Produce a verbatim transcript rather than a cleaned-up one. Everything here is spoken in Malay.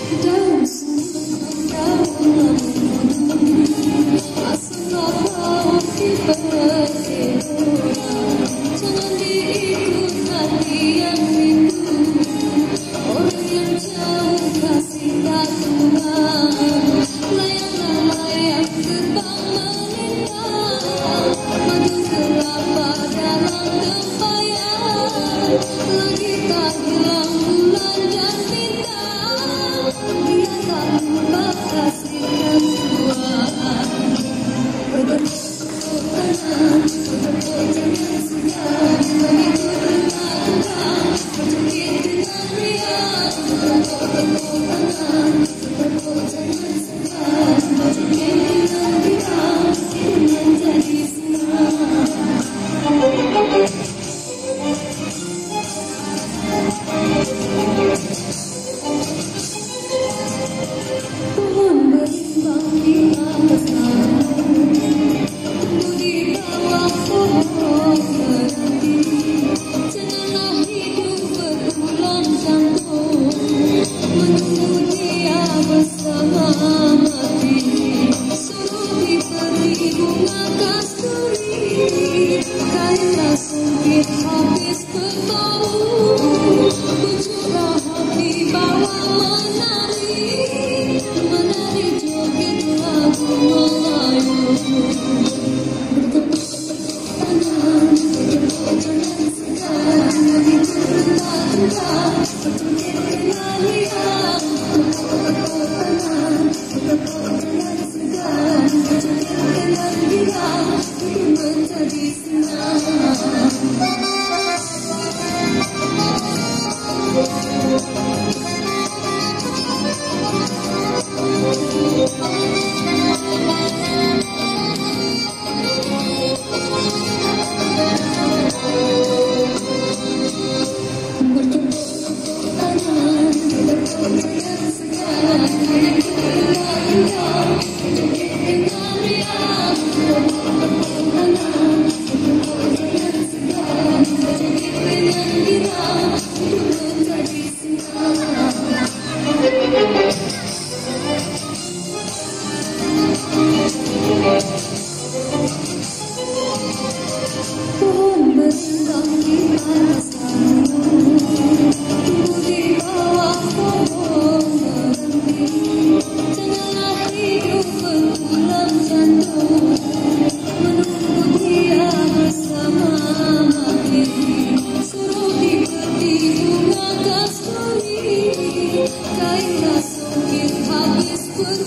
daun senang, daun lamun, asal kau dipercaya, jangan diikut hati yang rindu, orang yang jauh kasih tak tulang, layang-layang terbang melintang, madu kelapa dalam tempayan, lagi tak hilang bulan dan bintang, dia tak lupa kasih yang Tuhan. Bertepuk tangan, bertepuk jangan segan, begitu rendah-rendah, berjepit dengan riang. Bertepuk tangan, bertepuk jangan segan, berjepit dengan riang, hidup menjadi senang. Pohon berimbang di atas namun, tumbuh di bawah pohon berhenti. Janganlah hidup berulang jantung, menunggu dia bersama mati. Suruh diberi bunga kasturi, kainlah sempit habis bertemu, bujuklah hati bawa menari, menari joget lagu Melayu. Bertepuk tangan, bertepuk jangan segan, begitu rendah-rendah, berjepit dengan riang. Bertepuk tangan, bertepuk jangan segan, berjepit dengan riang, hidup menjadi senang. Pohon berimbang di atas namun, tumbuh di bawah pohon berhenti. Janganlah hidup berulang jantung, menunggu dia bersama mati. Suruh diberi bunga kasturi, kainlah sempit habis